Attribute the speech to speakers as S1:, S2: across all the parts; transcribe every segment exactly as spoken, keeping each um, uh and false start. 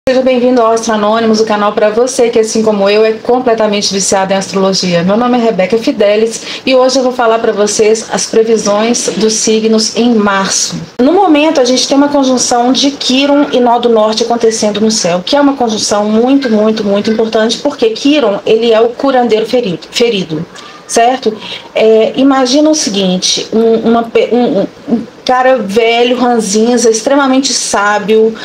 S1: Seja bem-vindo ao Astro Anônimos, o canal para você que, assim como eu, é completamente viciado em astrologia. Meu nome é Rebeca Fidelis e hoje eu vou falar para vocês as previsões dos signos em março. No momento, a gente tem uma conjunção de Quirón e Nó do Norte acontecendo no céu, que é uma conjunção muito, muito, muito importante, porque Quirón, ele é o curandeiro ferido, ferido certo? É, imagina o seguinte, um, uma, um, um cara velho, ranzinza, extremamente sábio,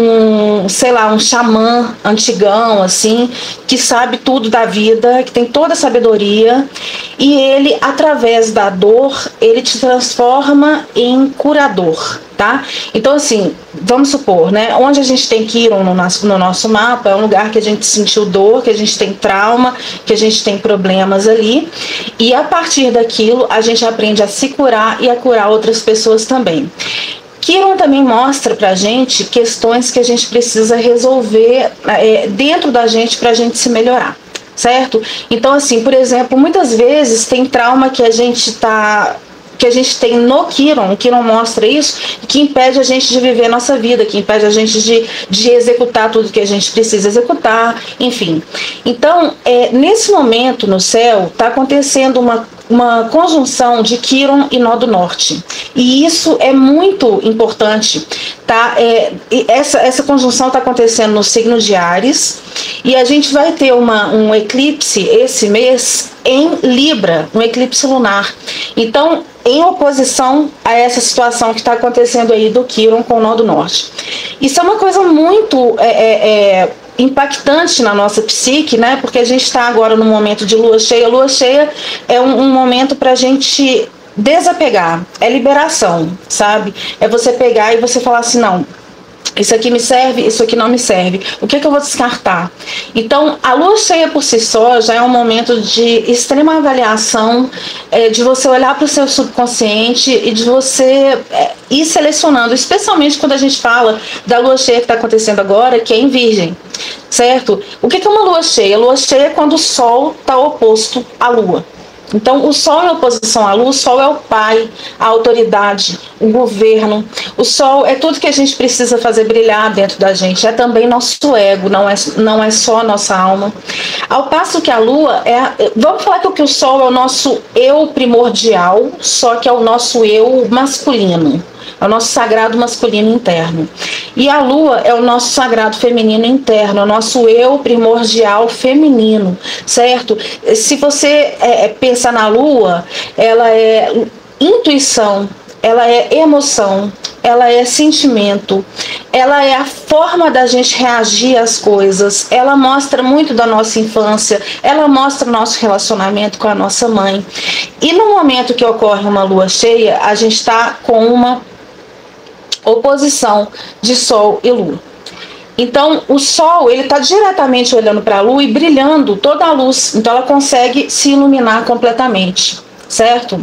S1: um, sei lá, um xamã antigão, assim, que sabe tudo da vida, que tem toda a sabedoria, e ele, através da dor, ele te transforma em curador, tá? Então, assim, vamos supor, né, onde a gente tem Quirón no nosso, no nosso mapa, é um lugar que a gente sentiu dor, que a gente tem trauma, que a gente tem problemas ali, e a partir daquilo, a gente aprende a se curar e a curar outras pessoas também. Quirón também mostra pra gente questões que a gente precisa resolver é, dentro da gente pra gente se melhorar, certo? Então, assim, por exemplo, muitas vezes tem trauma que a gente tá... que a gente tem no Quirón, o Quirón mostra isso, que impede a gente de viver a nossa vida, que impede a gente de, de executar tudo que a gente precisa executar, enfim. Então, é, nesse momento no céu, está acontecendo uma, uma conjunção de Quirón e Nó do Norte. E isso é muito importante, tá? É, essa, essa conjunção está acontecendo no signo de Áries, e a gente vai ter uma, um eclipse esse mês em Libra, um eclipse lunar. Então, em oposição a essa situação que está acontecendo aí do Quirón com o Nó do Norte. Isso é uma coisa muito é, é, impactante na nossa psique, né? Porque a gente está agora no momento de lua cheia. Lua cheia é um, um momento para a gente desapegar, é liberação, sabe? É você pegar e você falar assim, não, isso aqui me serve, isso aqui não me serve. O que, é que eu vou descartar? Então, a lua cheia por si só já é um momento de extrema avaliação, é, de você olhar para o seu subconsciente e de você é, ir selecionando, especialmente quando a gente fala da lua cheia que está acontecendo agora, que é em Virgem, certo? O que, que é uma lua cheia? A lua cheia é quando o Sol está oposto à lua. Então, o Sol em oposição à Lua, o Sol é o pai, a autoridade, o governo. O Sol é tudo que a gente precisa fazer brilhar dentro da gente. É também nosso ego, não é, não é só a nossa alma. Ao passo que a Lua é... Vamos falar que o Sol é o nosso eu primordial, só que é o nosso eu masculino. É o nosso sagrado masculino interno. E a Lua é o nosso sagrado feminino interno, é o nosso eu primordial feminino, certo? Se você é, pensar na Lua, ela é intuição, ela é emoção, ela é sentimento, ela é a forma da gente reagir às coisas, ela mostra muito da nossa infância, ela mostra o nosso relacionamento com a nossa mãe. E no momento que ocorre uma lua cheia, a gente está com uma oposição de Sol e Lua. Então, o Sol, ele está diretamente olhando para a Lua e brilhando toda a luz. Então, ela consegue se iluminar completamente, certo?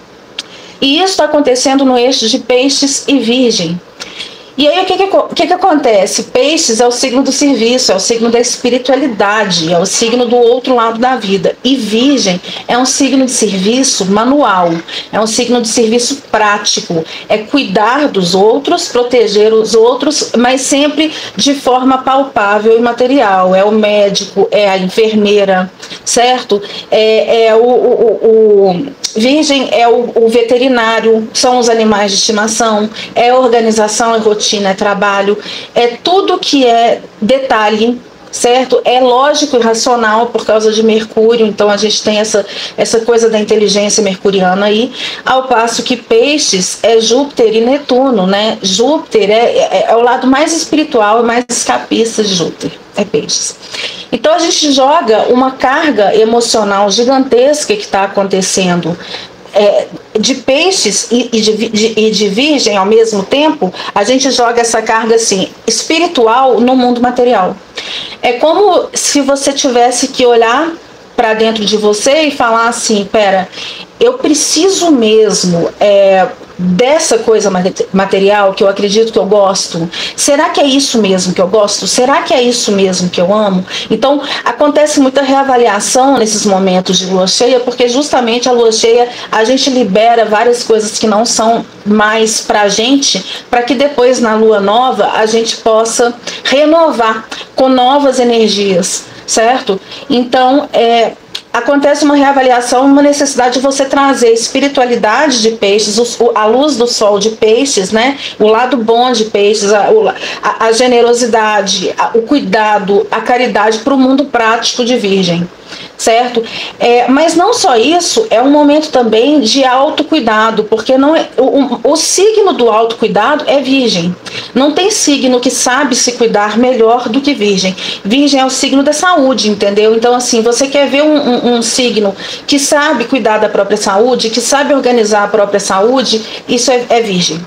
S1: E isso está acontecendo no eixo de Peixes e Virgem. E aí, o que que, o que que acontece? Peixes é o signo do serviço, é o signo da espiritualidade, é o signo do outro lado da vida. E Virgem é um signo de serviço manual, é um signo de serviço prático, é cuidar dos outros, proteger os outros, mas sempre de forma palpável e material. É o médico, é a enfermeira, certo? É, é o, o, o Virgem é o, o veterinário, são os animais de estimação, é organização, é rotina, é trabalho, é tudo que é detalhe, certo? É lógico e racional por causa de Mercúrio, então a gente tem essa, essa coisa da inteligência mercuriana aí, ao passo que Peixes é Júpiter e Netuno, né? Júpiter é, é, é o lado mais espiritual e mais escapista de Júpiter, é Peixes. Então a gente joga uma carga emocional gigantesca que está acontecendo é, de Peixes e, e, de, de, e de Virgem ao mesmo tempo. A gente joga essa carga assim, espiritual no mundo material. É como se você tivesse que olhar para dentro de você e falar assim, pera, eu preciso mesmo é, dessa coisa material que eu acredito que eu gosto? Será que é isso mesmo que eu gosto? Será que é isso mesmo que eu amo? Então, acontece muita reavaliação nesses momentos de lua cheia, porque justamente a lua cheia a gente libera várias coisas que não são mais pra gente, para que depois na lua nova a gente possa renovar com novas energias, certo? Então, é acontece uma reavaliação, uma necessidade de você trazer a espiritualidade de peixes, a luz do sol de peixes, né? O lado bom de peixes, a, a, a generosidade, a, o cuidado, a caridade para o mundo prático de Virgem, certo? É, mas não só isso, é um momento também de autocuidado, porque não é, o, o signo do autocuidado é Virgem. Não tem signo que sabe se cuidar melhor do que Virgem. Virgem é o signo da saúde, entendeu? Então, assim, você quer ver um, um, um signo que sabe cuidar da própria saúde, que sabe organizar a própria saúde, isso é, é Virgem.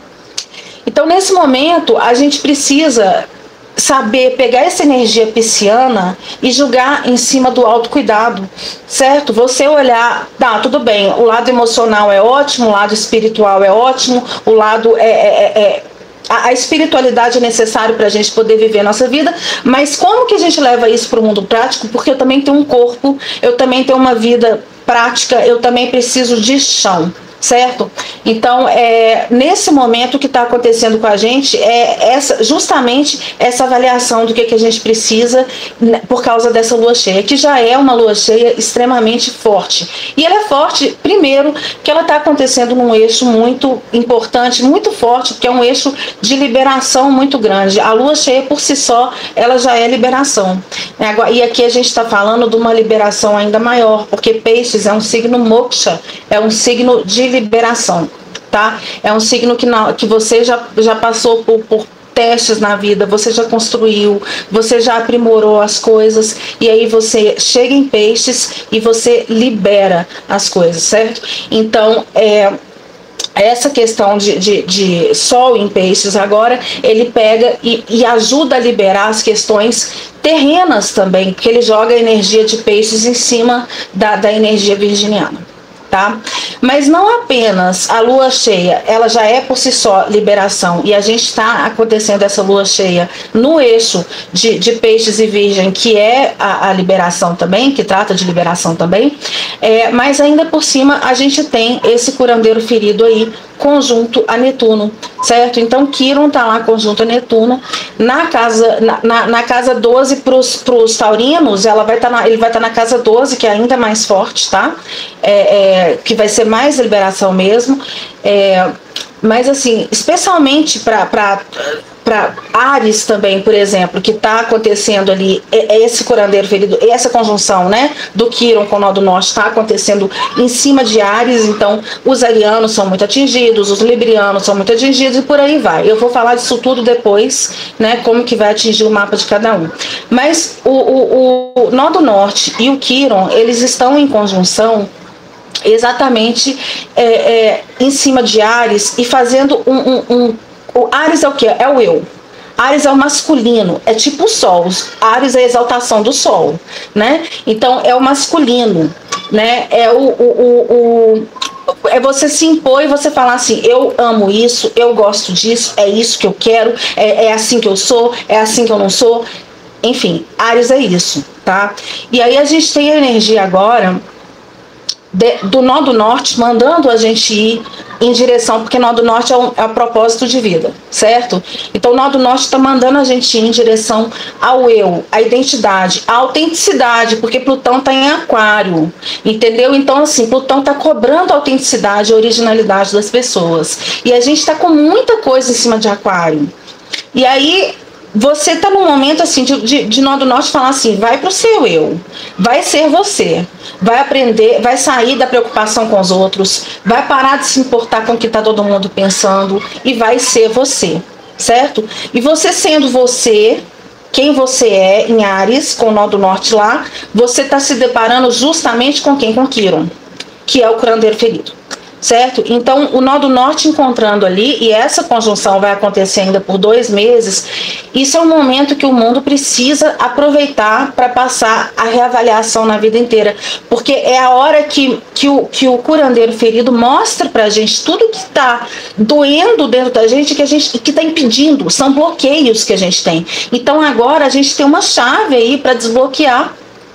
S1: Então, nesse momento, a gente precisa saber pegar essa energia pisciana e julgar em cima do autocuidado, certo? Você olhar, tá, tudo bem, o lado emocional é ótimo, o lado espiritual é ótimo, o lado é, é, é a espiritualidade é necessária para a gente poder viver a nossa vida, mas como que a gente leva isso para o mundo prático? Porque eu também tenho um corpo, eu também tenho uma vida prática, eu também preciso de chão, certo? Então, é, nesse momento o que está acontecendo com a gente é essa, justamente essa avaliação do que, que a gente precisa, né, por causa dessa lua cheia, que já é uma lua cheia extremamente forte. E ela é forte, primeiro, que ela está acontecendo num eixo muito importante, muito forte, porque é um eixo de liberação muito grande. A lua cheia, por si só, ela já é liberação. E aqui a gente está falando de uma liberação ainda maior, porque peixes é um signo moksha, é um signo de liberação, tá? É um signo que, não, que você já, já passou por, por testes na vida, você já construiu, você já aprimorou as coisas, e aí você chega em peixes e você libera as coisas, certo? Então, é... essa questão de, de, de sol em peixes agora, ele pega e, e ajuda a liberar as questões terrenas também, porque ele joga a energia de peixes em cima da, da energia virginiana. Tá? Mas não apenas a lua cheia, ela já é por si só liberação, e a gente está acontecendo essa lua cheia no eixo de, de peixes e virgem, que é a, a liberação também, que trata de liberação também, é, mas ainda por cima a gente tem esse curandeiro ferido aí, conjunto a Netuno, certo? Então Quiron tá lá conjunto a Netuno na casa, na, na, na casa doze para os taurinos, ela vai tá na, ele vai estar tá na casa doze, que é ainda mais forte, tá? É, é, que vai ser mais liberação mesmo, é, mas assim, especialmente para para Áries também, por exemplo, que está acontecendo ali, é, é esse curandeiro ferido, essa conjunção, né, do Quiron com o nó do norte está acontecendo em cima de Áries, então os arianos são muito atingidos, os librianos são muito atingidos e por aí vai. Eu vou falar disso tudo depois, né, como que vai atingir o mapa de cada um. Mas o, o, o nó do norte e o Quiron, eles estão em conjunção exatamente é, é, em cima de Áries e fazendo um, um, um o Áries é o que? É o eu. Áries é o masculino, é tipo o sol. Áries é a exaltação do sol, né? Então é o masculino, né? É o, o, o, o é você se impor e você falar assim, eu amo isso, eu gosto disso, é isso que eu quero, é, é assim que eu sou, é assim que eu não sou. Enfim, Áries é isso, tá? E aí a gente tem a energia agora de, do nó do norte mandando a gente ir em direção, porque nó do norte é um, é um propósito de vida, certo? Então o nó do norte está mandando a gente ir em direção ao eu, à identidade, à autenticidade, porque Plutão está em aquário, entendeu? Então assim, Plutão está cobrando a autenticidade, a originalidade das pessoas, e a gente está com muita coisa em cima de aquário, e aí você está num momento assim de, de, de nó do norte falar assim, vai para o seu eu, vai ser você, vai aprender, vai sair da preocupação com os outros, vai parar de se importar com o que está todo mundo pensando e vai ser você, certo? E você sendo você, quem você é em Áries, com o nó do norte lá, você está se deparando justamente com quem? Com Quiron, que é o curandeiro ferido, certo? Então, o nó do norte encontrando ali, e essa conjunção vai acontecer ainda por dois meses, isso é um momento que o mundo precisa aproveitar para passar a reavaliação na vida inteira, porque é a hora que, que, o, que o curandeiro ferido mostra para a gente tudo que está doendo dentro da gente, que a gente que está impedindo, são bloqueios que a gente tem. Então, agora a gente tem uma chave aí para desbloquear.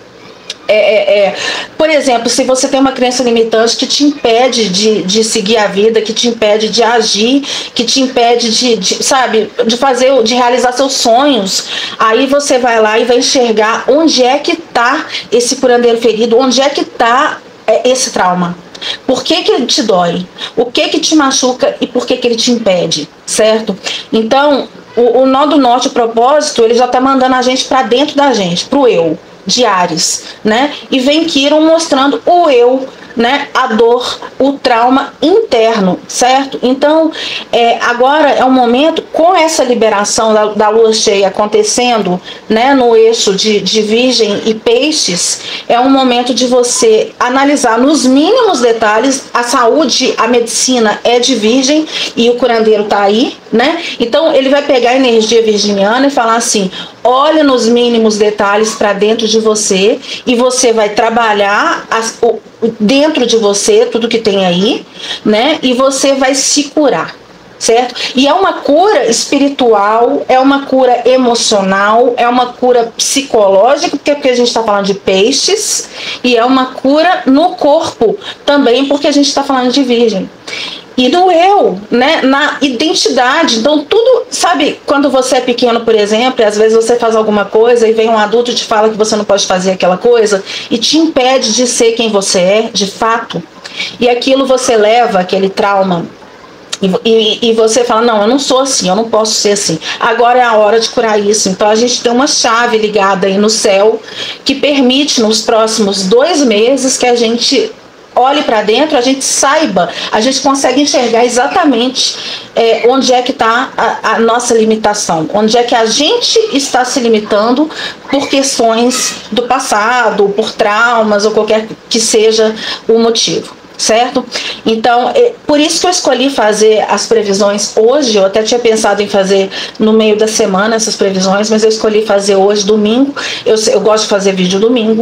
S1: É, é, é. Por exemplo, se você tem uma crença limitante que te impede de, de seguir a vida, que te impede de agir, que te impede de, de, sabe, de fazer, de realizar seus sonhos, aí você vai lá e vai enxergar onde é que está esse curandeiro ferido, onde é que está é, esse trauma. Por que que ele te dói? O que que te machuca e por que que ele te impede, certo? Então, o, o nó do norte, o propósito, ele já está mandando a gente para dentro da gente, para o eu. De Áries, né? E vem Quiron mostrando o eu, né? A dor, o trauma interno, certo? Então, é, agora é um momento, com essa liberação da, da lua cheia acontecendo, né? No eixo de, de Virgem e Peixes, é um momento de você analisar nos mínimos detalhes. A saúde, a medicina é de Virgem e o curandeiro tá aí, né? Então, ele vai pegar a energia virginiana e falar assim: olha nos mínimos detalhes para dentro de você e você vai trabalhar as, o, dentro de você tudo que tem aí, né? E você vai se curar, certo? E é uma cura espiritual, é uma cura emocional, é uma cura psicológica, porque, porque a gente está falando de peixes, e é uma cura no corpo também, porque a gente está falando de Virgem. E no eu, né, na identidade. Então tudo, sabe, quando você é pequeno, por exemplo, e às vezes você faz alguma coisa e vem um adulto e te fala que você não pode fazer aquela coisa e te impede de ser quem você é, de fato, e aquilo você leva, aquele trauma, e, e, e você fala: não, eu não sou assim, eu não posso ser assim, agora é a hora de curar isso. Então a gente tem uma chave ligada aí no céu que permite nos próximos dois meses que a gente olhe para dentro, a gente saiba, a gente consegue enxergar exatamente é, onde é que está a, a nossa limitação, onde é que a gente está se limitando por questões do passado, por traumas ou qualquer que seja o motivo, certo? Então, é por isso que eu escolhi fazer as previsões hoje. Eu até tinha pensado em fazer no meio da semana essas previsões, mas eu escolhi fazer hoje, domingo. Eu, eu gosto de fazer vídeo domingo,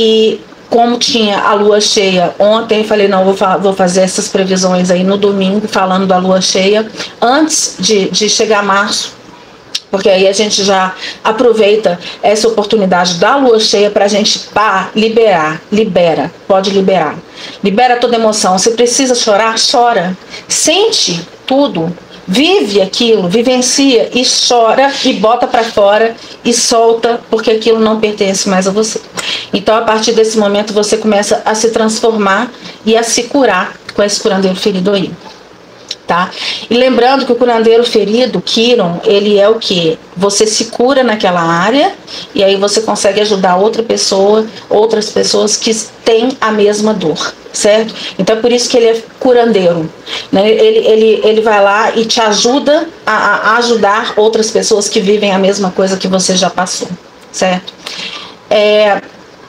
S1: e como tinha a lua cheia ontem, eu falei: não, vou, vou fazer essas previsões aí no domingo, falando da lua cheia, antes de, de chegar março, porque aí a gente já aproveita essa oportunidade da lua cheia para a gente pá, liberar, libera, pode liberar, libera toda emoção. Se precisa chorar, chora, sente tudo, vive aquilo, vivencia e chora e bota para fora e solta, porque aquilo não pertence mais a você. Então, a partir desse momento, você começa a se transformar e a se curar com esse curandeiro ferido aí, tá? E lembrando que o curandeiro ferido, Quiron, ele é o que? Você se cura naquela área e aí você consegue ajudar outra pessoa, outras pessoas que têm a mesma dor, certo? Então é por isso que ele é curandeiro, né? Ele, ele, ele vai lá e te ajuda a, a ajudar outras pessoas que vivem a mesma coisa que você já passou, certo? É...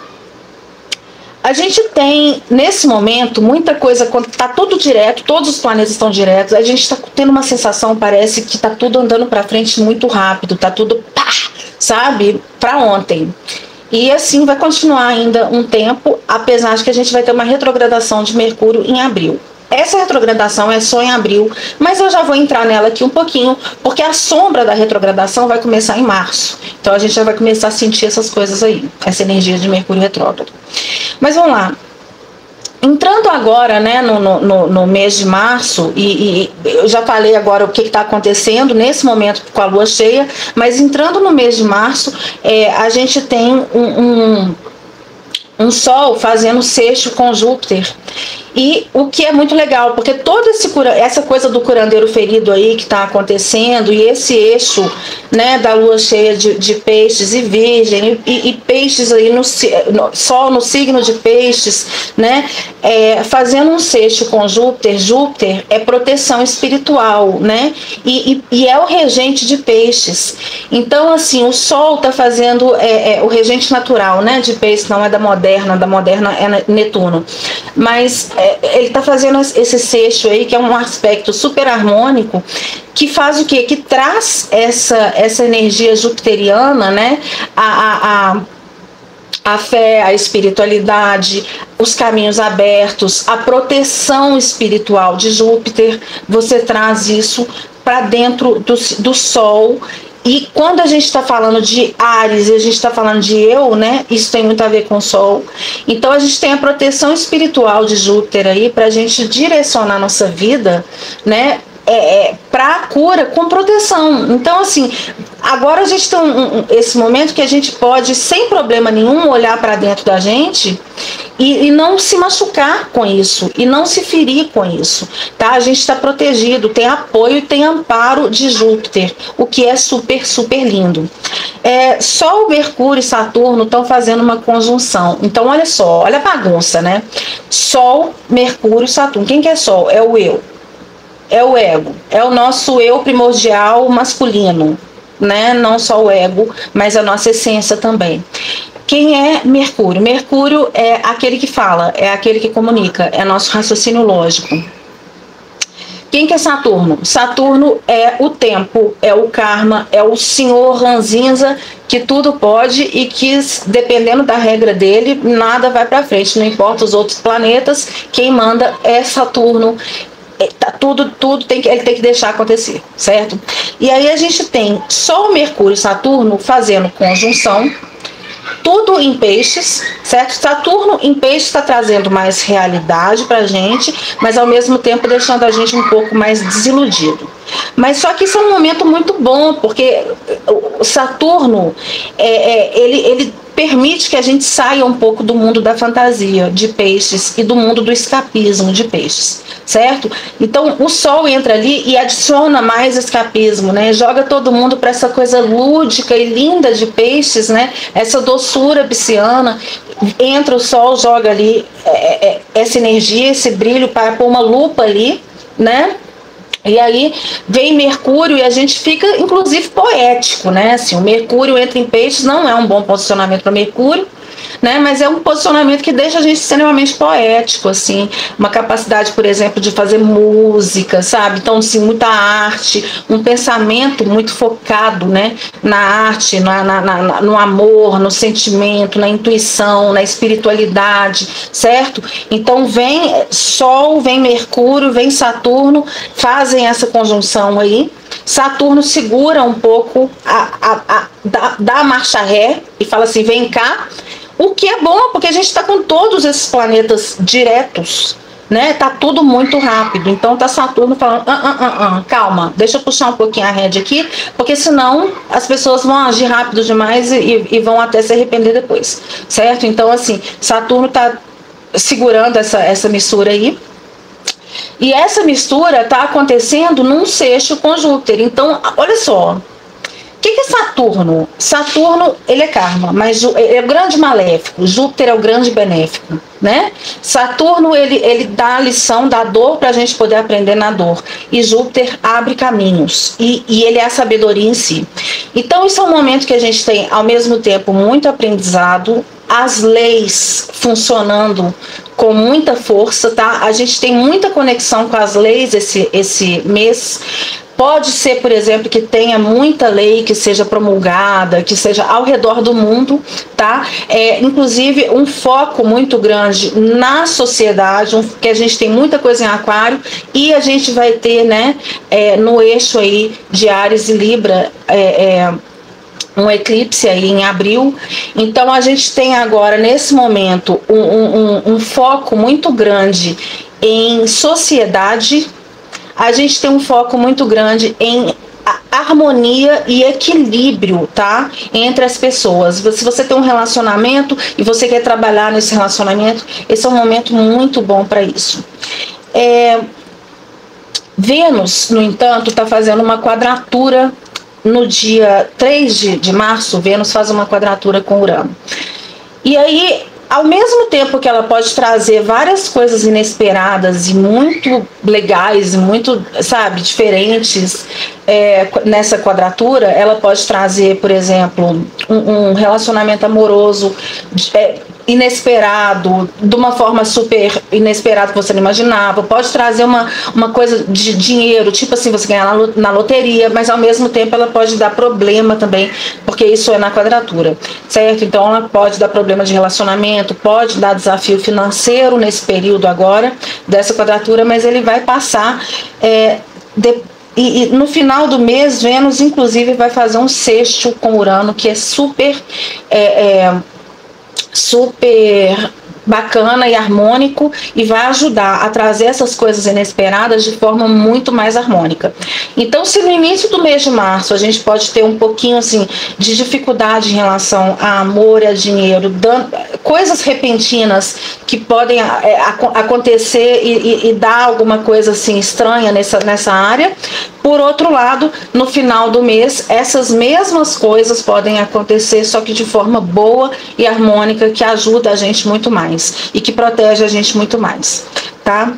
S1: A gente tem, nesse momento, muita coisa, quando está tudo direto, todos os planetas estão diretos, a gente está tendo uma sensação, parece que está tudo andando para frente muito rápido, está tudo, pá, sabe, para ontem. E assim vai continuar ainda um tempo, apesar de que a gente vai ter uma retrogradação de Mercúrio em abril. Essa retrogradação é só em abril, mas eu já vou entrar nela aqui um pouquinho, porque a sombra da retrogradação vai começar em março. Então a gente já vai começar a sentir essas coisas aí, essa energia de Mercúrio retrógrado. Mas vamos lá. Entrando agora, né, no, no, no mês de março, e, e eu já falei agora o que está acontecendo nesse momento com a lua cheia, mas entrando no mês de março, é, a gente tem um, um, um Sol fazendo sexto com Júpiter. E o que é muito legal, porque toda esse cura, essa coisa do curandeiro ferido aí que está acontecendo, e esse eixo, né, da lua cheia de, de peixes e virgem, e, e peixes aí no, no Sol no signo de peixes, né, é, fazendo um sexto com Júpiter. Júpiter é proteção espiritual, né, e, e, e é o regente de peixes. Então, assim, o Sol está fazendo é, é, o regente natural, né, de peixes, não é da moderna, da moderna é Netuno, mas é, ele está fazendo esse sexto aí, que é um aspecto super harmônico, que faz o quê? Que traz essa, essa energia jupiteriana, né? A, a, a, a fé, a espiritualidade, os caminhos abertos, a proteção espiritual de Júpiter. Você traz isso para dentro do, do Sol. E quando a gente está falando de Áries e a gente está falando de eu, né? Isso tem muito a ver com o Sol. Então a gente tem a proteção espiritual de Júpiter aí para a gente direcionar a nossa vida, né? É, é, para a cura com proteção. Então, assim, agora a gente tem um, um, esse momento que a gente pode, sem problema nenhum, olhar para dentro da gente e, e não se machucar com isso, e não se ferir com isso, tá? A gente está protegido, tem apoio e tem amparo de Júpiter, o que é super, super lindo. É, Sol, Mercúrio e Saturno estão fazendo uma conjunção. Então, olha só, olha a bagunça, né? Sol, Mercúrio e Saturno. Quem que é Sol? É o eu. É o ego, é o nosso eu primordial masculino, né? Não só o ego, mas a nossa essência também. Quem é Mercúrio? Mercúrio é aquele que fala, é aquele que comunica, é nosso raciocínio lógico. Quem que é Saturno? Saturno é o tempo, é o karma, é o senhor ranzinza que tudo pode e que, dependendo da regra dele, nada vai para frente, não importa os outros planetas, quem manda é Saturno. Tá, tudo, tudo tem que, ele tem que deixar acontecer, certo? E aí a gente tem Sol, Mercúrio e Saturno fazendo conjunção, tudo em peixes, certo? Saturno em peixes está trazendo mais realidade pra gente, mas ao mesmo tempo deixando a gente um pouco mais desiludido. Mas só que isso é um momento muito bom, porque o Saturno, é, é, ele, ele permite que a gente saia um pouco do mundo da fantasia de peixes e do mundo do escapismo de peixes, certo? Então o Sol entra ali e adiciona mais escapismo, né? Joga todo mundo para essa coisa lúdica e linda de peixes, né? Essa doçura pisciana. Entra o Sol, joga ali é, é, essa energia, esse brilho, para pôr uma lupa ali, né? E aí vem Mercúrio e a gente fica, inclusive, poético, né? Assim, o Mercúrio entra em peixes, não é um bom posicionamento para Mercúrio, né? Mas é um posicionamento que deixa a gente extremamente poético, assim, uma capacidade, por exemplo, de fazer música, sabe? Então, assim, muita arte, um pensamento muito focado, né? Na arte, na, na, na, no amor, no sentimento, na intuição, na espiritualidade, certo? Então, vem Sol, vem Mercúrio, vem Saturno, fazem essa conjunção aí. Saturno segura um pouco, a, a, a, dá, dá a marcha ré e fala assim, vem cá. O que é bom, porque a gente está com todos esses planetas diretos, né? Tá tudo muito rápido. Então tá Saturno falando, ah, ah, ah, ah, calma, deixa eu puxar um pouquinho a rédea aqui, porque senão as pessoas vão agir rápido demais e, e vão até se arrepender depois, certo? Então, assim, Saturno tá segurando essa, essa mistura aí. E essa mistura está acontecendo num sexto com Júpiter. Então, olha só. O que, que é Saturno? Saturno, ele é karma, mas ele é o grande maléfico. Júpiter é o grande benéfico, né? Saturno, ele, ele dá a lição da dor para a gente poder aprender na dor. E Júpiter abre caminhos. E, e ele é a sabedoria em si. Então, isso é um momento que a gente tem, ao mesmo tempo, muito aprendizado, as leis funcionando com muita força, tá? A gente tem muita conexão com as leis esse, esse mês. Pode ser, por exemplo, que tenha muita lei que seja promulgada, que seja ao redor do mundo, tá? É, inclusive, um foco muito grande na sociedade, um, que a gente tem muita coisa em aquário, e a gente vai ter, né, é, no eixo aí de Áries e Libra, é, é, um eclipse aí em abril. Então a gente tem agora, nesse momento, um, um, um foco muito grande em sociedade. A gente tem um foco muito grande em harmonia e equilíbrio, tá? Entre as pessoas. Se você tem um relacionamento e você quer trabalhar nesse relacionamento, esse é um momento muito bom para isso. É, Vênus, no entanto, está fazendo uma quadratura no dia três de março. Vênus faz uma quadratura com Urano. E aí, ao mesmo tempo que ela pode trazer várias coisas inesperadas e muito legais, muito, sabe, diferentes é, nessa quadratura, ela pode trazer, por exemplo, um, um relacionamento amoroso é, inesperado, de uma forma super inesperada que você não imaginava, pode trazer uma, uma coisa de dinheiro, tipo assim, você ganhar na, na loteria, mas ao mesmo tempo ela pode dar problema também, porque isso é na quadratura, certo? Então ela pode dar problema de relacionamento, pode dar desafio financeiro nesse período agora, dessa quadratura, mas ele vai passar é, de, e, e no final do mês, Vênus inclusive vai fazer um sexto com Urano, que é super é, é, super bacana e harmônico, e vai ajudar a trazer essas coisas inesperadas de forma muito mais harmônica. Então, se no início do mês de março a gente pode ter um pouquinho assim de dificuldade em relação a amor e a dinheiro, dando, coisas repentinas que podem é, acontecer e, e, e dar alguma coisa assim estranha nessa, nessa área. Por outro lado, no final do mês, essas mesmas coisas podem acontecer, só que de forma boa e harmônica, que ajuda a gente muito mais e que protege a gente muito mais, tá?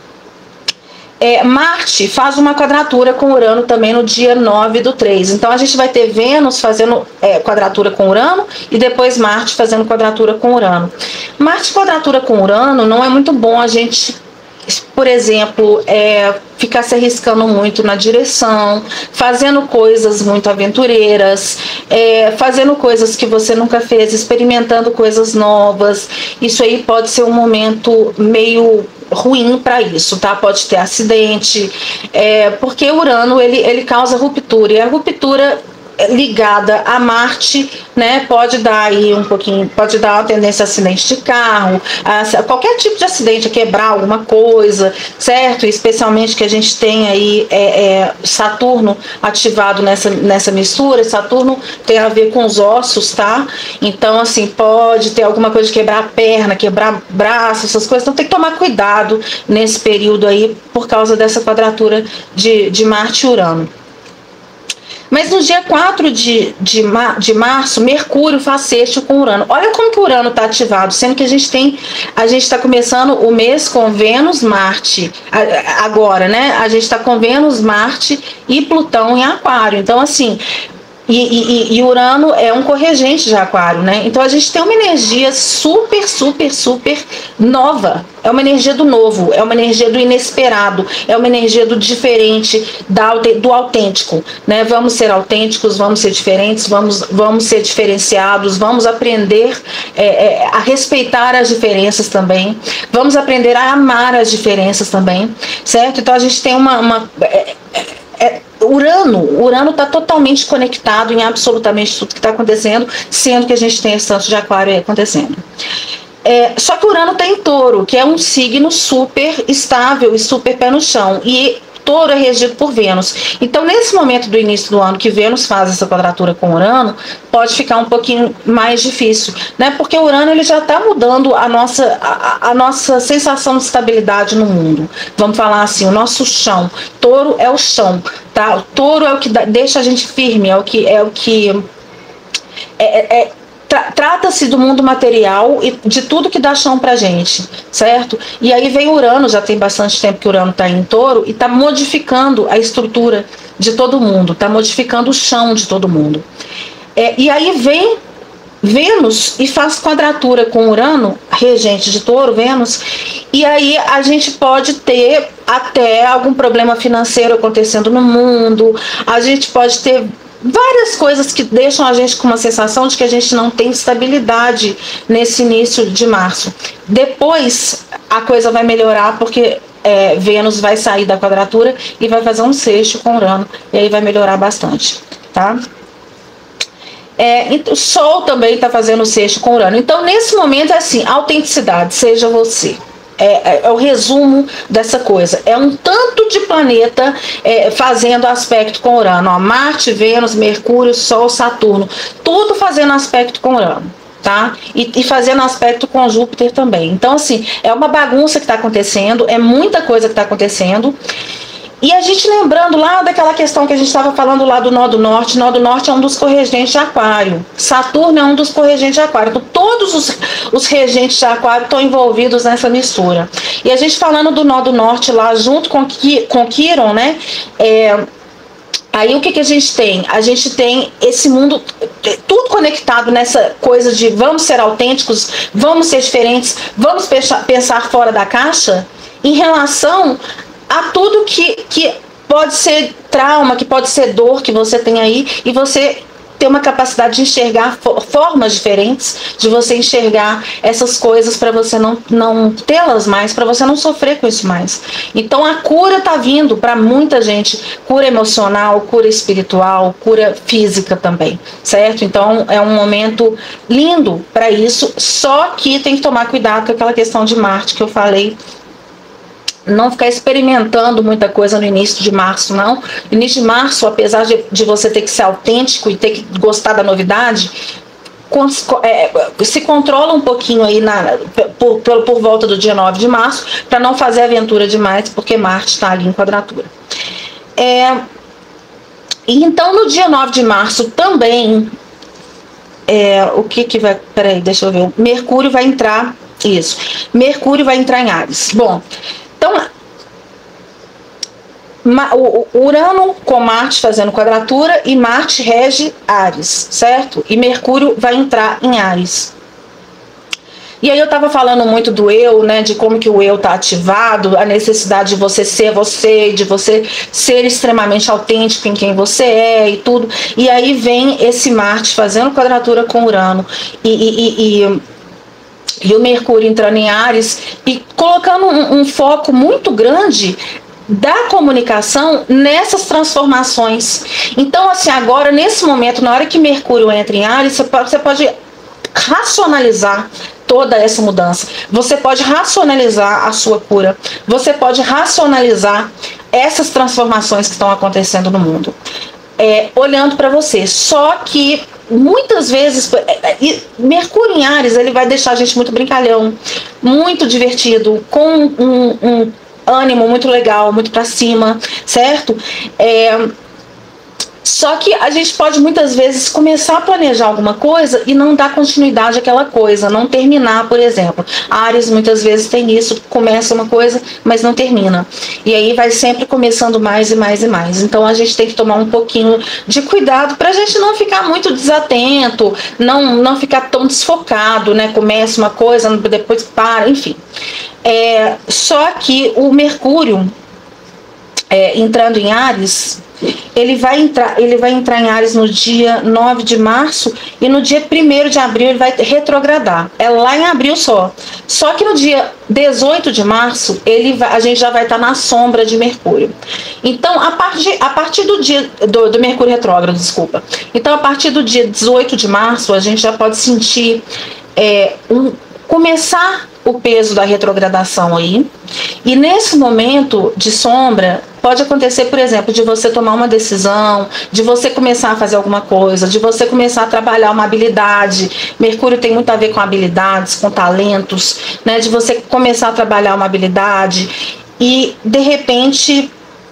S1: É, Marte faz uma quadratura com Urano também no dia nove do três. Então a gente vai ter Vênus fazendo é, quadratura com Urano e depois Marte fazendo quadratura com Urano. Marte quadratura com Urano não é muito bom a gente, por exemplo, é, ficar se arriscando muito na direção, fazendo coisas muito aventureiras, é, fazendo coisas que você nunca fez, experimentando coisas novas. Isso aí pode ser um momento meio ruim para isso, tá? Pode ter acidente, é, porque Urano ele, ele causa ruptura, e a ruptura ligada a Marte, né, pode dar aí um pouquinho, pode dar uma tendência a acidente de carro, a, a qualquer tipo de acidente, a quebrar alguma coisa, certo? Especialmente que a gente tem aí é, é, Saturno ativado nessa, nessa mistura. Saturno tem a ver com os ossos, tá? Então, assim, pode ter alguma coisa de quebrar a perna, quebrar braço, essas coisas. Então tem que tomar cuidado nesse período aí, por causa dessa quadratura de, de Marte e Urano. Mas no dia quatro de, de, mar, de março, Mercúrio faz sexto com Urano. Olha como que o Urano está ativado, sendo que a gente tem, a gente está começando o mês com Vênus, Marte, agora, né? A gente está com Vênus, Marte e Plutão em Aquário. Então, assim, E, e, e Urano é um corregente de Aquário, né? Então a gente tem uma energia super, super, super nova. É uma energia do novo, é uma energia do inesperado, é uma energia do diferente, do autêntico, né? Vamos ser autênticos, vamos ser diferentes, vamos, vamos ser diferenciados, vamos aprender é, é, a respeitar as diferenças também, vamos aprender a amar as diferenças também, certo? Então a gente tem uma... uma é, é, Urano, Urano está totalmente conectado em absolutamente tudo que está acontecendo, sendo que a gente tem esse tanto de Aquário aí acontecendo. É, só que Urano está em Touro, que é um signo super estável e super pé no chão, e Touro é regido por Vênus. Então, nesse momento do início do ano que Vênus faz essa quadratura com Urano, pode ficar um pouquinho mais difícil, né? Porque o Urano ele já está mudando a nossa, a, a nossa sensação de estabilidade no mundo. Vamos falar assim, o nosso chão. Touro é o chão, tá? O Touro é o que dá, deixa a gente firme, é o que é o que é, é Tra- Trata-se do mundo material e de tudo que dá chão pra gente, certo? E aí vem Urano, já tem bastante tempo que Urano está em Touro, e está modificando a estrutura de todo mundo, está modificando o chão de todo mundo. É, e aí vem Vênus e faz quadratura com Urano, regente de Touro, Vênus, e aí a gente pode ter até algum problema financeiro acontecendo no mundo, a gente pode ter várias coisas que deixam a gente com uma sensação de que a gente não tem estabilidade nesse início de março. Depois a coisa vai melhorar, porque é, Vênus vai sair da quadratura e vai fazer um sexto com Urano, e aí vai melhorar bastante, tá? É, o Sol também está fazendo o sexto com Urano. Então, nesse momento, é assim, autenticidade, seja você. É, é, é o resumo dessa coisa. É um tanto de planeta é, fazendo aspecto com Urano. Ó, Marte, Vênus, Mercúrio, Sol, Saturno. Tudo fazendo aspecto com Urano. Tá? E, e fazendo aspecto com Júpiter também. Então, assim, é uma bagunça que está acontecendo. É muita coisa que está acontecendo. E a gente lembrando lá daquela questão que a gente estava falando lá do nó do norte. Nó do norte é um dos corregentes de Aquário. Saturno é um dos corregentes de Aquário. Então todos os, os regentes de Aquário estão envolvidos nessa mistura. E a gente falando do nó do norte lá junto com, com Quiron, né? É, Aí o que, que a gente tem? A gente tem esse mundo tudo conectado nessa coisa de vamos ser autênticos, vamos ser diferentes, vamos pensar fora da caixa em relação a tudo que, que pode ser trauma, que pode ser dor que você tem aí, e você ter uma capacidade de enxergar formas diferentes, de você enxergar essas coisas para você não, não tê-las mais, para você não sofrer com isso mais. Então a cura está vindo para muita gente, cura emocional, cura espiritual, cura física também, certo? Então é um momento lindo para isso, só que tem que tomar cuidado com aquela questão de Marte que eu falei. Não ficar experimentando muita coisa no início de março, não. No início de março, apesar de, de você ter que ser autêntico e ter que gostar da novidade, é, se controla um pouquinho aí na, por, por, por volta do dia nove de março, para não fazer aventura demais, porque Marte está ali em quadratura. É, e então, no dia nove de março também, é, o que que vai... Peraí, deixa eu ver. Mercúrio vai entrar... Isso. Mercúrio vai entrar em Áries. Bom... Então, o Urano com Marte fazendo quadratura e Marte rege Áries, certo? E Mercúrio vai entrar em Áries. E aí eu estava falando muito do eu, né? De como que o eu está ativado, a necessidade de você ser você, de você ser extremamente autêntico em quem você é e tudo. E aí vem esse Marte fazendo quadratura com Urano e... e, e e o Mercúrio entrando em Áries e colocando um, um foco muito grande da comunicação nessas transformações. Então, assim, agora, nesse momento, na hora que Mercúrio entra em Áries, você pode, você pode racionalizar toda essa mudança. Você pode racionalizar a sua cura. Você pode racionalizar essas transformações que estão acontecendo no mundo. É, olhando para você. Só que muitas vezes Mercúrio em Áries, ele vai deixar a gente muito brincalhão, muito divertido, com um, um ânimo muito legal, muito para cima, certo? É, só que a gente pode muitas vezes começar a planejar alguma coisa e não dar continuidade àquela coisa, não terminar, por exemplo. Áries muitas vezes tem isso, começa uma coisa, mas não termina. E aí vai sempre começando mais e mais e mais. Então a gente tem que tomar um pouquinho de cuidado para a gente não ficar muito desatento, não, não ficar tão desfocado, né? Começa uma coisa, depois para, enfim. É, só que o Mercúrio, é, entrando em Áries... Ele vai, entrar, ele vai entrar em Áries no dia nove de março e no dia primeiro de abril ele vai retrogradar. É lá em abril só. Só que no dia dezoito de março ele vai, a gente já vai estar na sombra de Mercúrio. Então, a partir, a partir do dia do, do Mercúrio retrógrado, desculpa. Então, a partir do dia dezoito de março, a gente já pode sentir é, um, começar o peso da retrogradação aí. E nesse momento de sombra, pode acontecer, por exemplo, de você tomar uma decisão, de você começar a fazer alguma coisa, de você começar a trabalhar uma habilidade. Mercúrio tem muito a ver com habilidades, com talentos, né? De você começar a trabalhar uma habilidade e, de repente,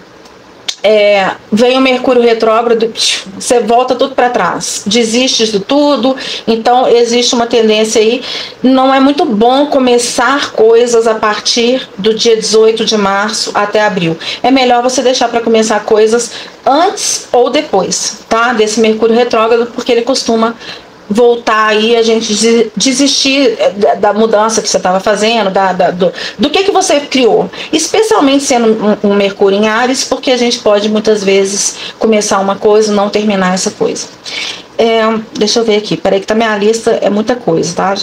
S1: é, vem o Mercúrio retrógrado, você volta tudo para trás, desiste de tudo. Então existe uma tendência aí, não é muito bom começar coisas a partir do dia dezoito de março até abril. É melhor você deixar para começar coisas antes ou depois, tá? Desse Mercúrio retrógrado, porque ele costuma voltar aí, a gente desistir da mudança que você estava fazendo, da, da, do, do que que você criou, especialmente sendo um, um Mercúrio em Áries, porque a gente pode muitas vezes começar uma coisa e não terminar essa coisa. É, deixa eu ver aqui, peraí que tá minha lista, é muita coisa, tá?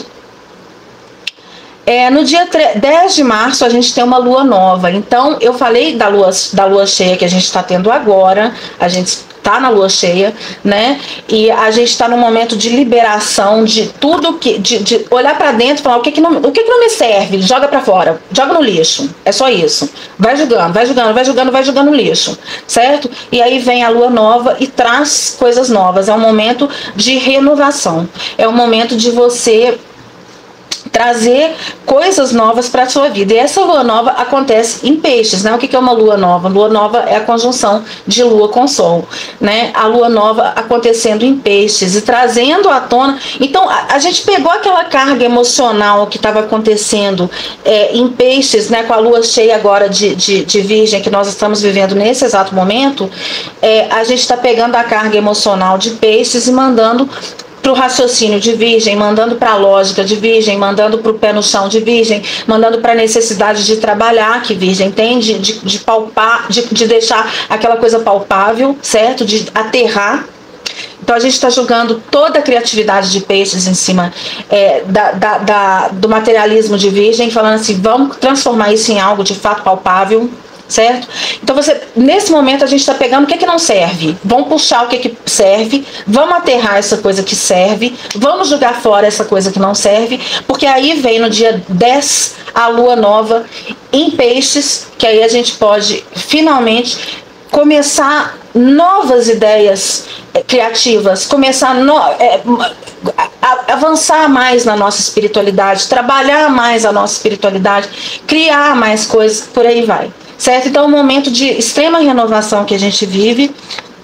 S1: É, no dia dez de março a gente tem uma lua nova. Então eu falei da lua, da lua cheia que a gente está tendo agora, a gente tá na lua cheia, né? E a gente está num momento de liberação de tudo que, de, de olhar para dentro e falar o que que não, o que que não me serve, joga para fora, joga no lixo. É só isso. Vai jogando, vai jogando, vai jogando, vai jogando no lixo, certo? E aí vem a lua nova e traz coisas novas. É um momento de renovação. É um momento de você trazer coisas novas para a sua vida. E essa lua nova acontece em peixes, né? O que é uma lua nova? Lua nova é a conjunção de lua com sol, né? A lua nova acontecendo em peixes e trazendo à tona. Então, a, a gente pegou aquela carga emocional que estava acontecendo é, em peixes, né? Com a lua cheia agora de, de, de virgem que nós estamos vivendo nesse exato momento, é, a gente está pegando a carga emocional de peixes e mandando para o raciocínio de virgem, mandando para a lógica de virgem, mandando para o pé no chão de virgem, mandando para a necessidade de trabalhar que virgem tem, de, de, de palpar, de, de deixar aquela coisa palpável, certo? De aterrar. Então a gente está jogando toda a criatividade de peixes em cima é, da, da, da, do materialismo de virgem, falando assim, vamos transformar isso em algo de fato palpável, certo? Então você, nesse momento a gente está pegando o que, que não serve, vamos puxar o que, que serve, vamos aterrar essa coisa que serve, vamos jogar fora essa coisa que não serve, porque aí vem no dia dez a lua nova em peixes, que aí a gente pode finalmente começar novas ideias criativas, começar no, é, a, avançar mais na nossa espiritualidade, trabalhar mais a nossa espiritualidade, criar mais coisas, por aí vai. Certo? Então, é um momento de extrema renovação que a gente vive.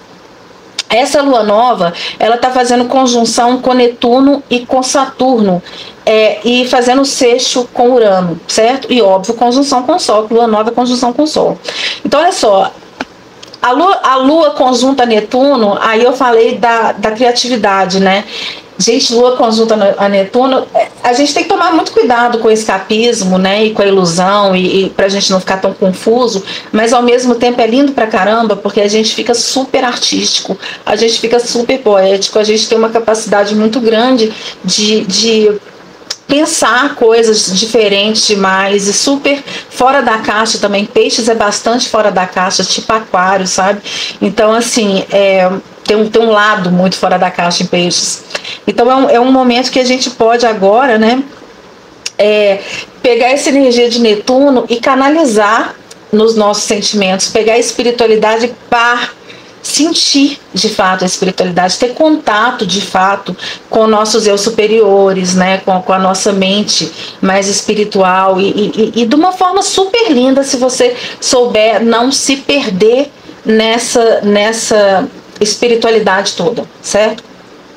S1: Essa lua nova, ela está fazendo conjunção com Netuno e com Saturno, é, e fazendo sexto com Urano, certo? E, óbvio, conjunção com o Sol, lua nova é conjunção com o Sol. Então, olha só, a lua, a lua conjunta Netuno, aí eu falei da, da criatividade, né? Gente, lua conjunta a Netuno, a gente tem que tomar muito cuidado com o escapismo, né, e com a ilusão, e, e pra gente não ficar tão confuso, mas ao mesmo tempo é lindo pra caramba, porque a gente fica super artístico, a gente fica super poético, a gente tem uma capacidade muito grande de, de pensar coisas diferentes demais e super fora da caixa também. Peixes é bastante fora da caixa, tipo aquário, sabe? Então, assim, é, tem, um, tem um lado muito fora da caixa em peixes. Então, é um, é um momento que a gente pode agora, né, é, pegar essa energia de Netuno e canalizar nos nossos sentimentos, pegar a espiritualidade para sentir de fato a espiritualidade, ter contato de fato com nossos eu superiores, né, com, com a nossa mente mais espiritual e, e, e de uma forma super linda, se você souber não se perder nessa, nessa espiritualidade toda, certo?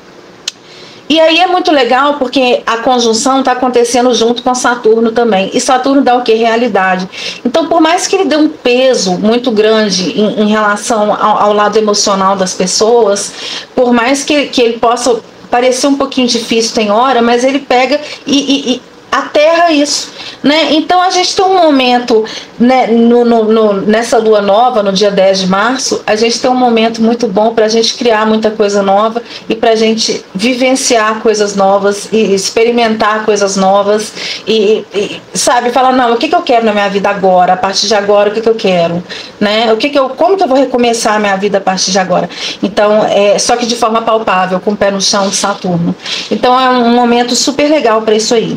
S1: E aí é muito legal porque a conjunção está acontecendo junto com Saturno também. E Saturno dá o que? Realidade. Então, por mais que ele dê um peso muito grande em, em relação ao, ao lado emocional das pessoas, por mais que, que ele possa parecer um pouquinho difícil tem hora, mas ele pega e, e, e aterra isso, né? Então a gente tem um momento, né, no, no, no, nessa lua nova, no dia dez de março, a gente tem um momento muito bom para a gente criar muita coisa nova e para a gente vivenciar coisas novas e experimentar coisas novas e, e sabe, falar, não, o que, que eu quero na minha vida agora, a partir de agora, o que, que eu quero, né? O que que eu, como que eu vou recomeçar a minha vida a partir de agora? Então, é, só que de forma palpável, com o pé no chão de Saturno. Então é um momento super legal para isso aí.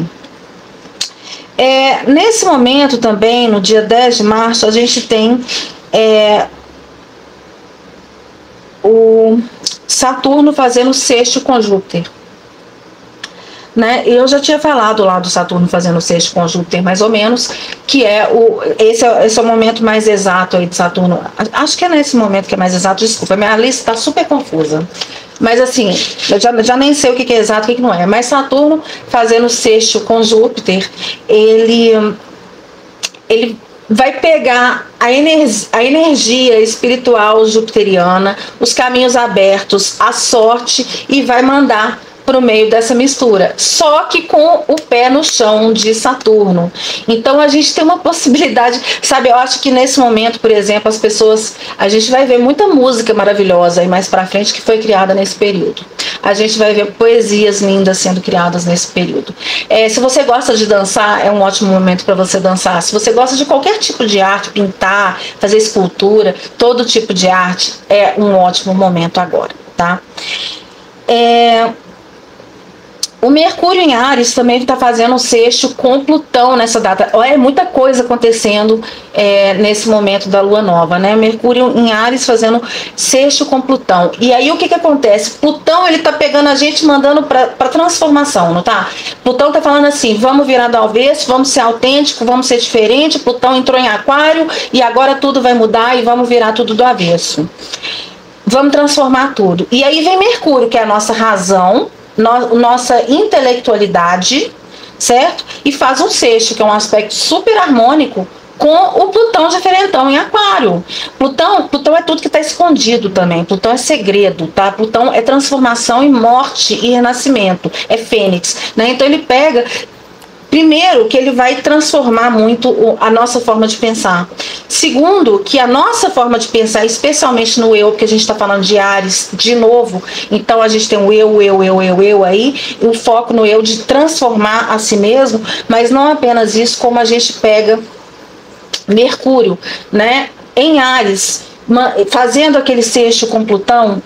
S1: É, nesse momento também, no dia dez de março, a gente tem é, o Saturno fazendo sexto com Júpiter. Né? Eu já tinha falado lá do Saturno fazendo sexto com Júpiter, mais ou menos, que é o esse, é esse é o momento mais exato aí de Saturno. Acho que é nesse momento que é mais exato, desculpa, minha lista está super confusa. Mas assim, eu já, já nem sei o que é exato e o que não é. Mas Saturno fazendo sexto com Júpiter, ele, ele vai pegar a, energia, a energia espiritual jupiteriana, os caminhos abertos, a sorte e vai mandar para o meio dessa mistura, só que com o pé no chão de Saturno. Então a gente tem uma possibilidade, sabe, eu acho que nesse momento, por exemplo, as pessoas, a gente vai ver muita música maravilhosa aí mais para frente que foi criada nesse período. A gente vai ver poesias lindas sendo criadas nesse período. É, se você gosta de dançar, é um ótimo momento para você dançar. Se você gosta de qualquer tipo de arte, pintar, fazer escultura, todo tipo de arte, é um ótimo momento agora, tá? É... O Mercúrio em Áries também está fazendo um sexto com Plutão nessa data. É muita coisa acontecendo é, nesse momento da Lua Nova, né? Mercúrio em Áries fazendo sexto com Plutão. E aí o que que acontece? Plutão, ele tá pegando a gente, mandando para transformação, não tá? Plutão tá falando assim, vamos virar do avesso, vamos ser autêntico, vamos ser diferente. Plutão entrou em Aquário e agora tudo vai mudar e vamos virar tudo do avesso. Vamos transformar tudo. E aí vem Mercúrio, que é a nossa razão, no, nossa intelectualidade, certo? E faz um sexto, que é um aspecto super harmônico com o Plutão diferentão em Aquário. Plutão, Plutão é tudo que está escondido também. Plutão é segredo, tá? Plutão é transformação e morte e renascimento. É fênix, né? Então ele pega... Primeiro, que ele vai transformar muito a nossa forma de pensar. Segundo, que a nossa forma de pensar, especialmente no eu, porque a gente está falando de Áries, de novo, então a gente tem o eu, eu, eu, eu, eu aí, o foco no eu de transformar a si mesmo, mas não apenas isso, como a gente pega Mercúrio, né, em Áries, fazendo aquele sexto com Plutão,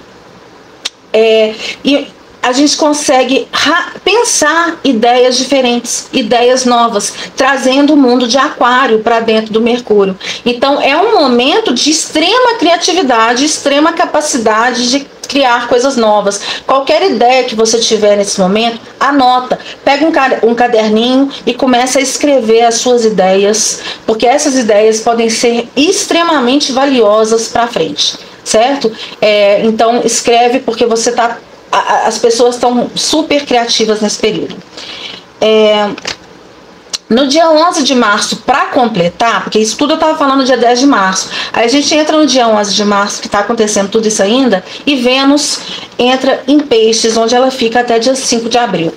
S1: é, e a gente consegue pensar ideias diferentes, ideias novas, trazendo o mundo de Aquário para dentro do Mercúrio. Então é um momento de extrema criatividade, extrema capacidade de criar coisas novas. Qualquer ideia que você tiver nesse momento, anota, pega um, um caderninho e começa a escrever as suas ideias, porque essas ideias podem ser extremamente valiosas para frente, certo? É, então escreve, porque você está... as pessoas estão super criativas nesse período. É, no dia onze de março, para completar, porque isso tudo eu estava falando no dia dez de março, aí a gente entra no dia onze de março, que está acontecendo tudo isso ainda, e Vênus entra em Peixes, onde ela fica até dia cinco de abril.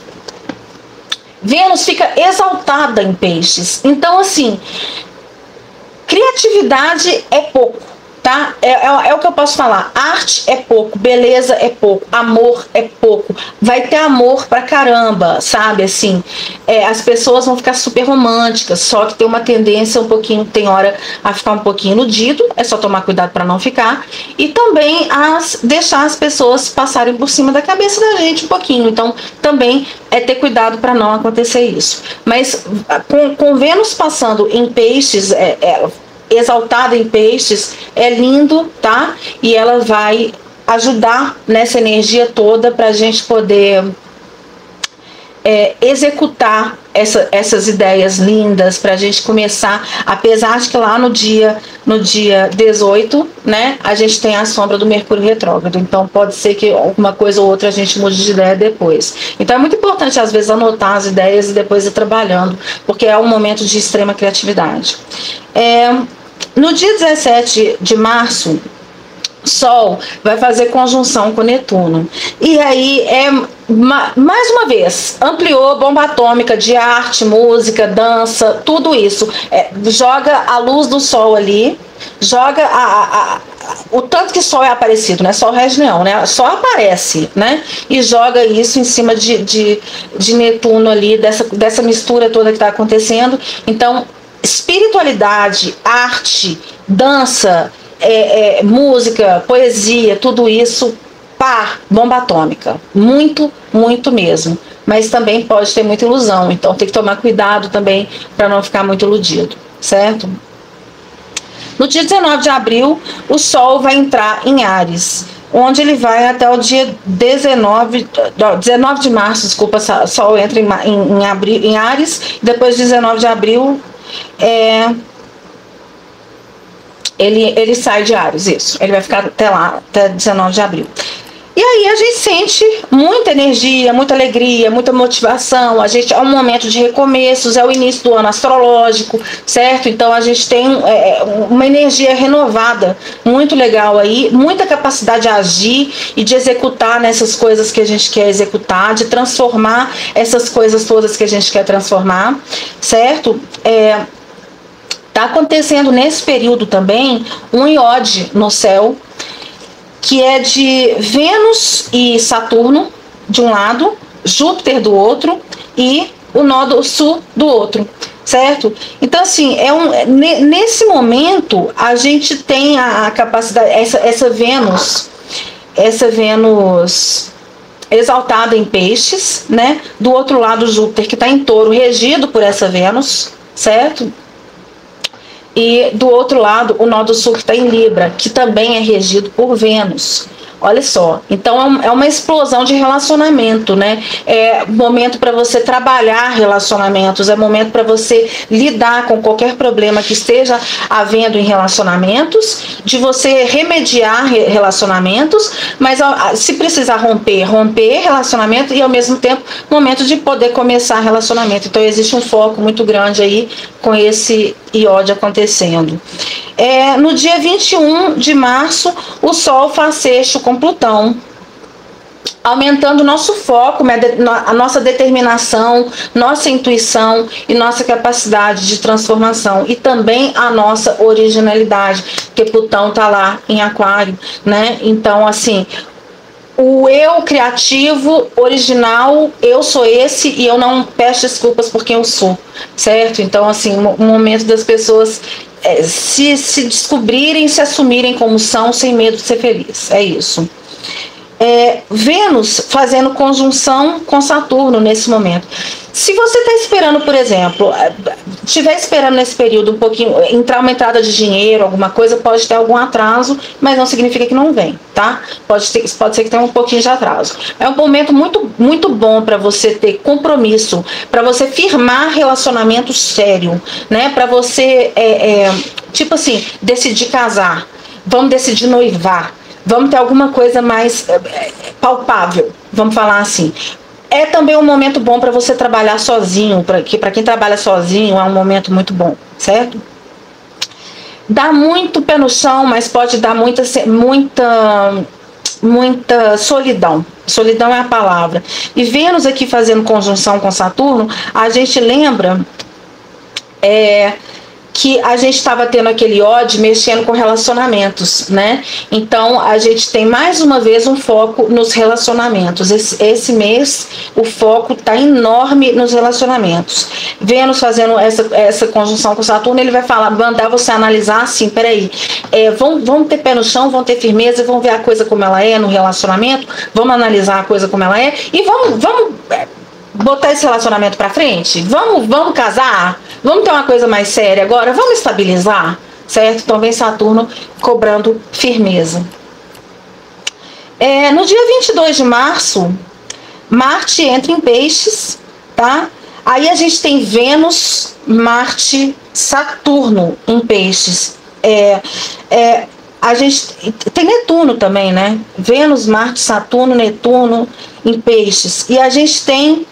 S1: Vênus fica exaltada em Peixes. Então, assim, criatividade é pouco. Tá? É, é, é o que eu posso falar. Arte é pouco, beleza é pouco, amor é pouco. Vai ter amor pra caramba, sabe? Assim, é, as pessoas vão ficar super românticas, só que tem uma tendência um pouquinho, tem hora a ficar um pouquinho iludido, é só tomar cuidado para não ficar. E também as, deixar as pessoas passarem por cima da cabeça da gente um pouquinho. Então, também é ter cuidado para não acontecer isso. Mas com, com Vênus passando em Peixes, é, é, exaltada em Peixes, é lindo, tá? E ela vai ajudar nessa energia toda para a gente poder é, executar essa, essas ideias lindas, para a gente começar, apesar de que lá no dia, no dia dezoito, né, a gente tem a sombra do Mercúrio retrógrado, então pode ser que alguma coisa ou outra a gente mude de ideia depois. Então é muito importante às vezes anotar as ideias e depois ir trabalhando, porque é um momento de extrema criatividade. É, no dia dezessete de março, Sol vai fazer conjunção com Netuno. E aí, é mais uma vez, ampliou bomba atômica de arte, música, dança, tudo isso. É, joga a luz do Sol ali, joga a, a, a, o tanto que Sol é aparecido, né? Sol rege Leão, né? Só aparece, né? E joga isso em cima de, de, de Netuno ali, dessa, dessa mistura toda que está acontecendo. Então, espiritualidade, arte, dança, é, é, música, poesia, tudo isso, pá, bomba atômica. Muito, muito mesmo. Mas também pode ter muita ilusão, então tem que tomar cuidado também para não ficar muito iludido, certo? No dia dezenove de abril, o Sol vai entrar em Áries, onde ele vai até o dia dezenove, dezenove de março, desculpa, o Sol entra em, em, em, abril, em Áries, e depois de dezenove de abril, é, ele, ele sai de Áries, isso. Ele vai ficar até lá, até dezenove de abril. E aí a gente sente muita energia, muita alegria, muita motivação. A gente, é um momento de recomeços, é o início do ano astrológico, certo? Então a gente tem é, uma energia renovada, muito legal aí, muita capacidade de agir e de executar nessas coisas que a gente quer executar, de transformar essas coisas todas que a gente quer transformar, certo? É, tá acontecendo nesse período também um iode no céu, que é de Vênus e Saturno de um lado, Júpiter do outro e o nó sul do outro, certo? Então assim, é um, nesse momento a gente tem a, a capacidade, essa, essa Vênus, essa Vênus exaltada em peixes, né? Do outro lado, Júpiter, que está em touro, regido por essa Vênus, certo? E do outro lado, o nó do sul, que está em Libra, que também é regido por Vênus. Olha só, então é uma explosão de relacionamento, né? É momento para você trabalhar relacionamentos, é momento para você lidar com qualquer problema que esteja havendo em relacionamentos, de você remediar relacionamentos, mas se precisar romper, romper relacionamento e ao mesmo tempo momento de poder começar relacionamento. Então existe um foco muito grande aí com esse iode acontecendo. É, no dia vinte e um de março, o Sol faz sexto com Plutão, aumentando o nosso foco, a nossa determinação, nossa intuição e nossa capacidade de transformação, e também a nossa originalidade, porque Plutão está lá em Aquário, né? Então, assim, o eu criativo, original, eu sou esse e eu não peço desculpas por quem eu sou, certo? Então, assim, o momento das pessoas é, se, se descobrirem, se assumirem como são, sem medo de ser feliz, é isso. É, Vênus fazendo conjunção com Saturno nesse momento. Se você está esperando, por exemplo, estiver esperando nesse período um pouquinho, entrar uma entrada de dinheiro, alguma coisa, pode ter algum atraso, mas não significa que não vem, tá? Pode, ter, pode ser que tenha um pouquinho de atraso. É um momento muito, muito bom para você ter compromisso, para você firmar relacionamento sério, né? Para você, é, é, tipo assim, decidir casar, vamos decidir noivar, vamos ter alguma coisa mais é, palpável, vamos falar assim. É também um momento bom para você trabalhar sozinho, para que, para quem trabalha sozinho é um momento muito bom, certo? Dá muito pé no chão, mas pode dar muita, muita, muita solidão. Solidão é a palavra. E Vênus aqui fazendo conjunção com Saturno, a gente lembra é, que a gente estava tendo aquele ódio mexendo com relacionamentos, né? Então, a gente tem mais uma vez um foco nos relacionamentos. Esse, esse mês, o foco está enorme nos relacionamentos. Vênus fazendo essa, essa conjunção com Saturno, ele vai falar, mandar você analisar assim, peraí, é, vão, vão ter pé no chão, vão ter firmeza, vão ver a coisa como ela é no relacionamento, vamos analisar a coisa como ela é, e vamos... vamos botar esse relacionamento pra frente, vamos, vamos casar, vamos ter uma coisa mais séria agora, vamos estabilizar, certo? Então vem Saturno cobrando firmeza. É, no dia vinte e dois de março, Marte entra em Peixes, tá? Aí a gente tem Vênus, Marte, Saturno em Peixes. É, é, a gente tem Netuno também, né? Vênus, Marte, Saturno, Netuno em Peixes. E a gente tem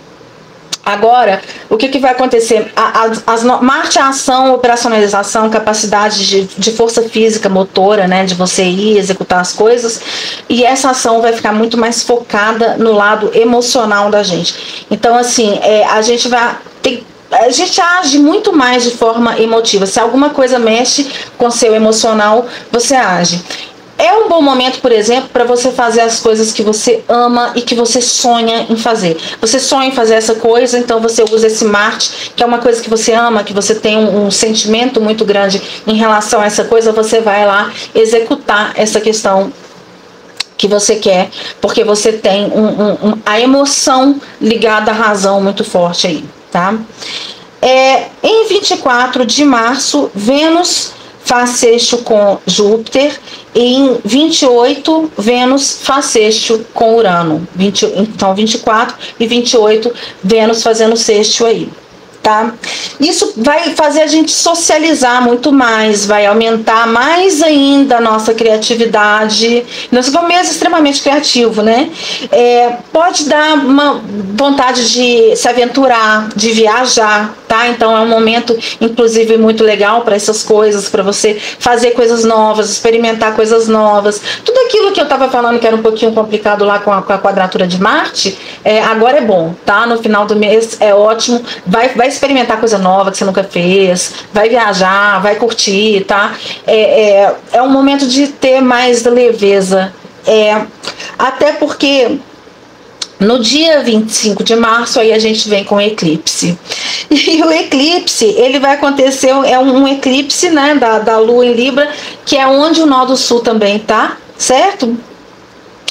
S1: agora, o que, que vai acontecer? A, a, as, Marte é ação, operacionalização, capacidade de, de força física, motora, né? De você ir executar as coisas. E essa ação vai ficar muito mais focada no lado emocional da gente. Então, assim, é, a gente vai ter... A gente age muito mais de forma emotiva. Se alguma coisa mexe com seu emocional, você age. É um bom momento, por exemplo, para você fazer as coisas que você ama e que você sonha em fazer. Você sonha em fazer essa coisa, então você usa esse Marte, que é uma coisa que você ama, que você tem um, um sentimento muito grande em relação a essa coisa, você vai lá executar essa questão que você quer, porque você tem um, um, um, a emoção ligada à razão muito forte aí, tá? É, em vinte e quatro de março, Vênus faz sexto com Júpiter, e em vinte e oito, Vênus faz sexto com Urano. vinte, então, vinte e quatro e vinte e oito, Vênus fazendo sexto aí. Tá? Isso vai fazer a gente socializar muito mais, vai aumentar mais ainda a nossa criatividade. Nós somos mesmo extremamente criativo, né? É, pode dar uma vontade de se aventurar, de viajar, tá? Então é um momento, inclusive, muito legal para essas coisas, para você fazer coisas novas, experimentar coisas novas. Tudo aquilo que eu estava falando que era um pouquinho complicado lá com a, com a quadratura de Marte, é, agora é bom, tá? No final do mês é ótimo, vai, vai experimentar coisa nova que você nunca fez, vai viajar, vai curtir, tá? É, é, é um momento de ter mais leveza, é, até porque no dia vinte e cinco de março aí a gente vem com o eclipse, e o eclipse, ele vai acontecer, é um eclipse, né, da, da Lua em Libra, que é onde o nó do Sul também tá, certo?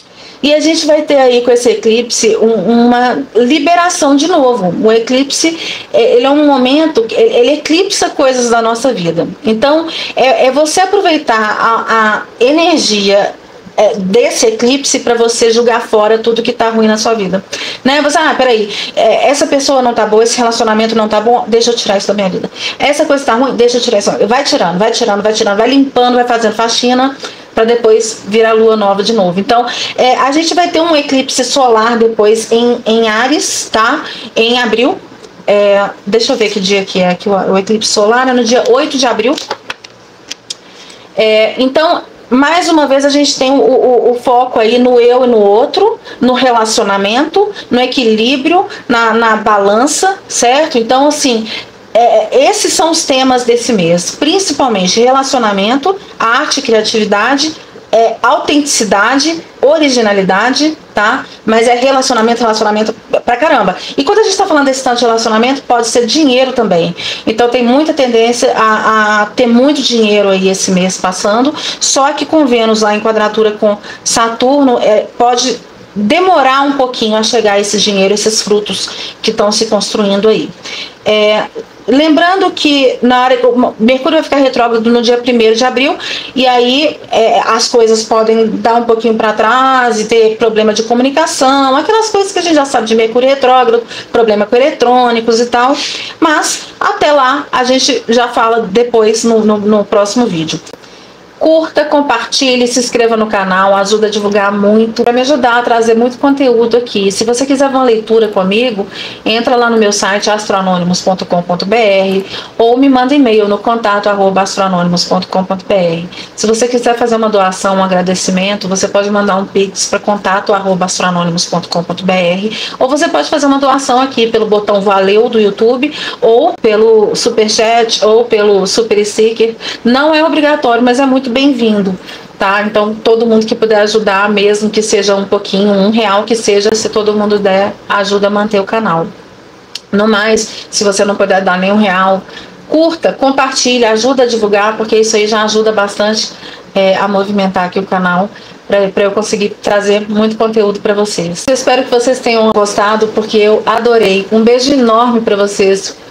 S1: E a gente vai ter aí com esse eclipse um, uma liberação de novo. O eclipse, ele é um momento, ele eclipsa coisas da nossa vida. Então, é, é você aproveitar a, a energia desse eclipse para você jogar fora tudo que tá ruim na sua vida, né? Você, ah, peraí, essa pessoa não tá boa, esse relacionamento não tá bom, deixa eu tirar isso da minha vida. Essa coisa tá ruim, deixa eu tirar isso. Vai tirando, vai tirando, vai tirando, vai limpando, vai fazendo faxina para depois virar lua nova de novo. Então, é, a gente vai ter um eclipse solar depois em, em Áries, tá? Em abril. É, deixa eu ver que dia que é aqui o, o eclipse solar, é no dia oito de abril. É, então, mais uma vez a gente tem o, o, o foco aí no eu e no outro, no relacionamento, no equilíbrio, na, na balança, certo? Então, assim, é, esses são os temas desse mês, principalmente relacionamento, arte, criatividade, é, autenticidade, originalidade, tá? Mas é relacionamento, relacionamento pra caramba. E quando a gente tá falando desse tanto de relacionamento, pode ser dinheiro também. Então tem muita tendência a, a ter muito dinheiro aí esse mês passando, só que com Vênus lá em quadratura com Saturno, é, pode demorar um pouquinho a chegar esse dinheiro, esses frutos que estão se construindo aí. É, lembrando que na hora, Mercúrio vai ficar retrógrado no dia primeiro de abril, e aí é, as coisas podem dar um pouquinho para trás e ter problema de comunicação, aquelas coisas que a gente já sabe de Mercúrio retrógrado, problema com eletrônicos e tal, mas até lá a gente já fala depois no, no, no próximo vídeo. Curta, compartilhe, se inscreva no canal, ajuda a divulgar muito, para me ajudar a trazer muito conteúdo aqui. Se você quiser uma leitura comigo, entra lá no meu site astronônimos ponto com ponto br ou me manda e-mail no contato arroba astronônimos ponto com ponto br. Se você quiser fazer uma doação, um agradecimento, você pode mandar um pix para contato arroba astronônimos ponto com ponto br, ou você pode fazer uma doação aqui pelo botão Valeu do YouTube, ou pelo Superchat, ou pelo Super Sticker. Não é obrigatório, mas é muito bem-vindo, tá? Então todo mundo que puder ajudar, mesmo que seja um pouquinho, um real que seja, se todo mundo der, ajuda a manter o canal. No mais, se você não puder dar nenhum real, curta, compartilha, ajuda a divulgar, porque isso aí já ajuda bastante é, a movimentar aqui o canal, para eu conseguir trazer muito conteúdo para vocês. Eu espero que vocês tenham gostado, porque eu adorei. Um beijo enorme para vocês.